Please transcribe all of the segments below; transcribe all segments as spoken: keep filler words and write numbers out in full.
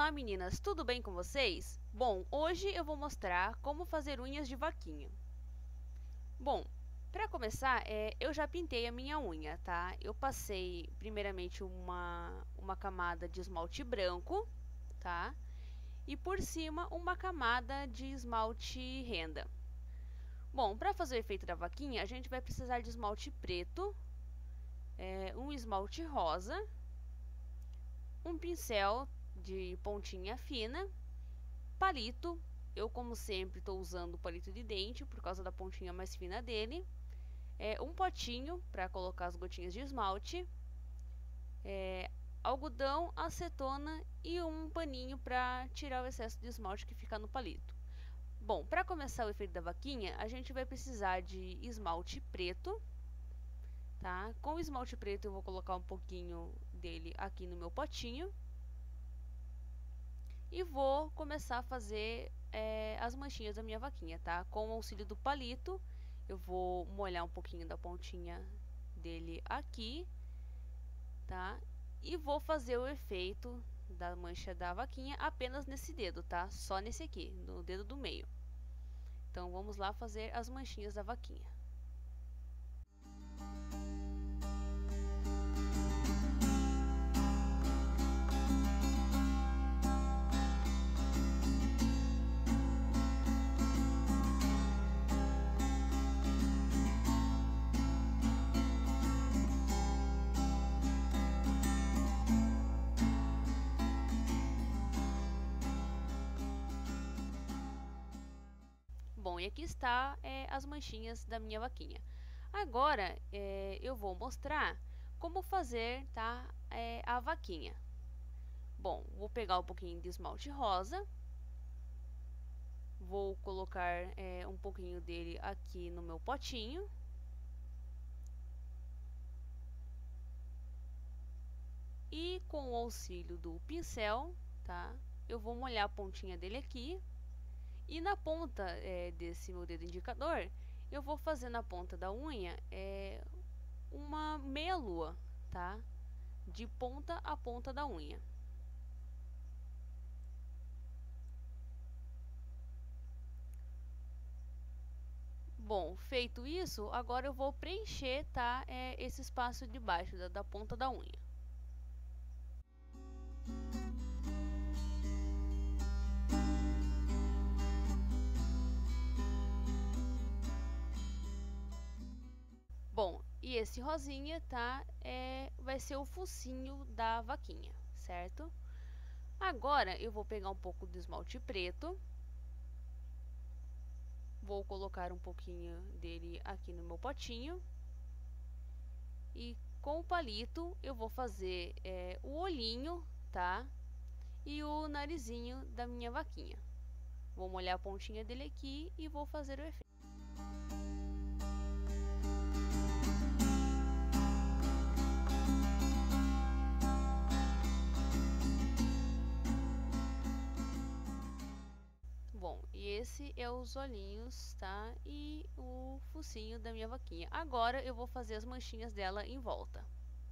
Olá meninas, tudo bem com vocês? Bom, hoje eu vou mostrar como fazer unhas de vaquinha. Bom, para começar, é, eu já pintei a minha unha, tá? Eu passei primeiramente uma, uma camada de esmalte branco, tá? E por cima uma camada de esmalte renda. Bom, para fazer o efeito da vaquinha, a gente vai precisar de esmalte preto, é, um esmalte rosa, um pincel de pontinha fina, palito. Eu, como sempre, estou usando o palito de dente por causa da pontinha mais fina dele. É, um potinho para colocar as gotinhas de esmalte, é, algodão, acetona e um paninho para tirar o excesso de esmalte que fica no palito. Bom, para começar o efeito da vaquinha, a gente vai precisar de esmalte preto, tá? Com o esmalte preto eu vou colocar um pouquinho dele aqui no meu potinho. E vou começar a fazer é, as manchinhas da minha vaquinha, tá? Com o auxílio do palito, eu vou molhar um pouquinho da pontinha dele aqui, tá? E vou fazer o efeito da mancha da vaquinha apenas nesse dedo, tá? Só nesse aqui, no dedo do meio. Então, vamos lá fazer as manchinhas da vaquinha. Bom, e aqui está é, as manchinhas da minha vaquinha. Agora, é, eu vou mostrar como fazer, tá, é, a vaquinha. Bom, vou pegar um pouquinho de esmalte rosa. Vou colocar é, um pouquinho dele aqui no meu potinho. E com o auxílio do pincel, tá, eu vou molhar a pontinha dele aqui. E na ponta é, desse meu dedo indicador, eu vou fazer na ponta da unha é, uma meia lua, tá? De ponta a ponta da unha. Bom, feito isso, agora eu vou preencher, tá? É, esse espaço de baixo da, da ponta da unha. Bom, e esse rosinha, tá? É, vai ser o focinho da vaquinha, certo? Agora eu vou pegar um pouco de esmalte preto. Vou colocar um pouquinho dele aqui no meu potinho. E com o palito eu vou fazer é, o olhinho, tá? E o narizinho da minha vaquinha. Vou molhar a pontinha dele aqui e vou fazer o efeito. Bom, e esse é os olhinhos, tá? E o focinho da minha vaquinha. Agora eu vou fazer as manchinhas dela em volta.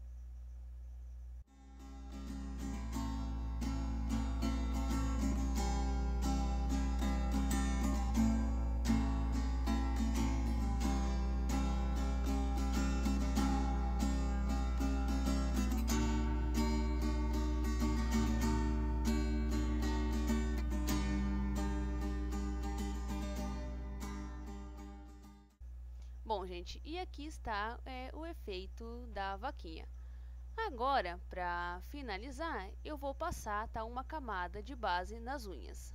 Bom, gente, e aqui está é, o efeito da vaquinha. Agora, para finalizar, eu vou passar, tá, uma camada de base nas unhas.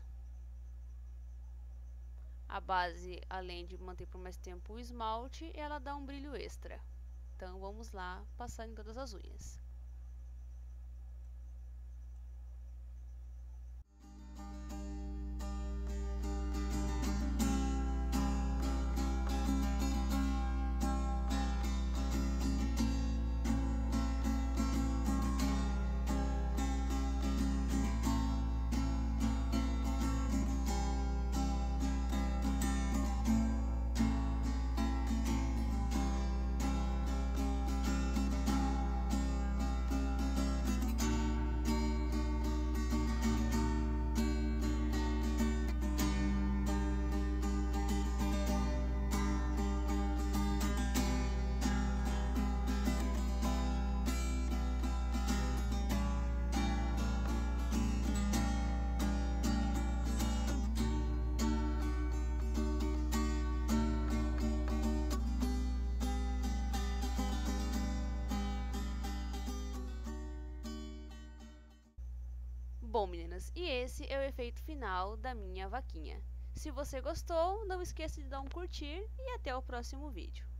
A base, além de manter por mais tempo o esmalte, ela dá um brilho extra. Então, vamos lá passar em todas as unhas. Bom, meninas, e esse é o efeito final da minha vaquinha. Se você gostou, não esqueça de dar um curtir e até o próximo vídeo.